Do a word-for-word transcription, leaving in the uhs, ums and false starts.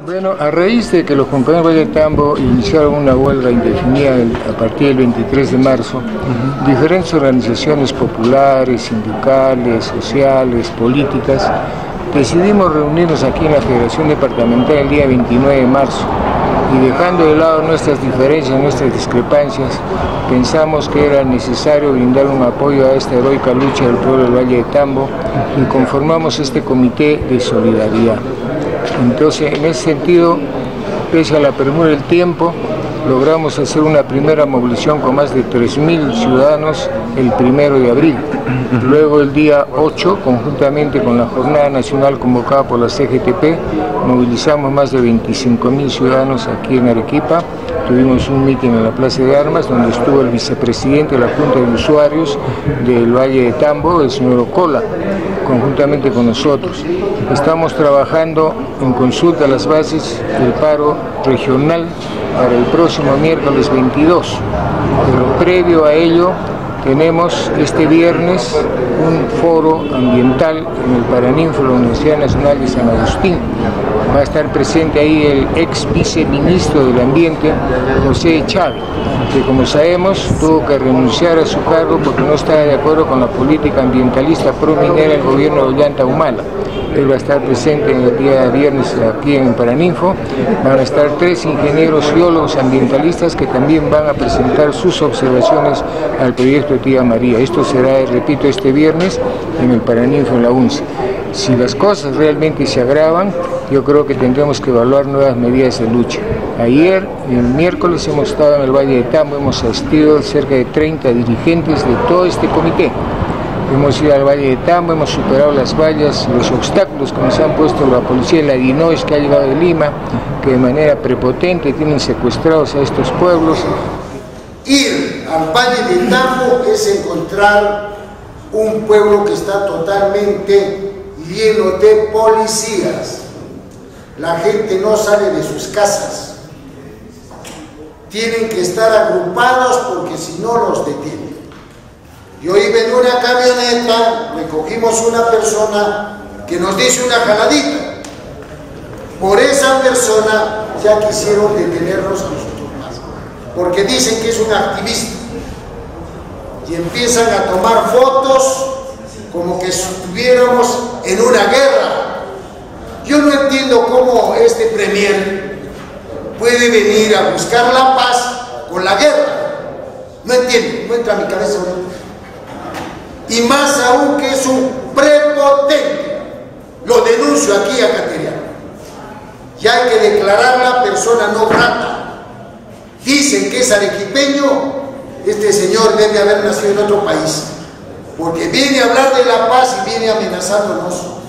Bueno, a raíz de que los compañeros de Valle de Tambo iniciaron una huelga indefinida a partir del veintitrés de marzo, uh-huh. diferentes organizaciones populares, sindicales, sociales, políticas, decidimos reunirnos aquí en la Federación Departamental el día veintinueve de marzo y dejando de lado nuestras diferencias, nuestras discrepancias, pensamos que era necesario brindar un apoyo a esta heroica lucha del pueblo del Valle de Tambo y conformamos este comité de solidaridad. Entonces, en ese sentido, pese a la premura del tiempo, logramos hacer una primera movilización con más de tres mil ciudadanos el primero de abril. Luego, el día ocho, conjuntamente con la Jornada Nacional convocada por la C G T P, movilizamos más de veinticinco mil ciudadanos aquí en Arequipa. Tuvimos un mitin en la Plaza de Armas, donde estuvo el vicepresidente de la Junta de Usuarios del Valle de Tambo, el señor Ocola, conjuntamente con nosotros. Estamos trabajando en consulta a las bases del paro regional para el próximo miércoles veintidós, pero previo a ello tenemos este viernes un foro ambiental en el Paraninfo de la Universidad Nacional de San Agustín. Va a estar presente ahí el ex viceministro del Ambiente, José Chávez, que como sabemos tuvo que renunciar a su cargo porque no estaba de acuerdo con la política ambientalista pro-minera del gobierno de Ollanta Humala. Él va a estar presente el día viernes aquí en Paraninfo. Van a estar tres ingenieros geólogos ambientalistas que también van a presentar sus observaciones al proyecto de Tía María. Esto será, repito, este viernes en el Paraninfo, en la U N C E. Si las cosas realmente se agravan, yo creo que tendremos que evaluar nuevas medidas de lucha. Ayer, el miércoles, hemos estado en el Valle de Tambo, hemos asistido cerca de treinta dirigentes de todo este comité. Hemos ido al Valle de Tambo, hemos superado las vallas, los obstáculos que nos han puesto la policía de la DINOIS que ha llegado de Lima, que de manera prepotente tienen secuestrados a estos pueblos. Ir al Valle de Tambo es encontrar un pueblo que está totalmente lleno de policías. La gente no sale de sus casas. Tienen que estar agrupados porque si no los detienen. Y hoy en una camioneta recogimos una persona que nos dice una jaladita. Por esa persona ya quisieron detenernos a nosotros más, porque dicen que es un activista. Y empiezan a tomar fotos como que estuviéramos en una guerra. Yo no entiendo cómo este premier puede venir a buscar la paz con la guerra. No entiendo, no entra a mi cabeza. Y más aún que es un prepotente. Lo denuncio aquí a Cateriano. Ya hay que declararla persona no grata. Dicen que es arequipeño. Este señor debe haber nacido en otro país. Porque viene a hablar de la paz y viene amenazándonos.